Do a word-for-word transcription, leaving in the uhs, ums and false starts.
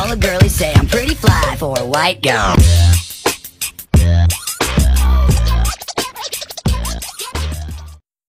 all the girlies say I'm pretty fly for a white girl.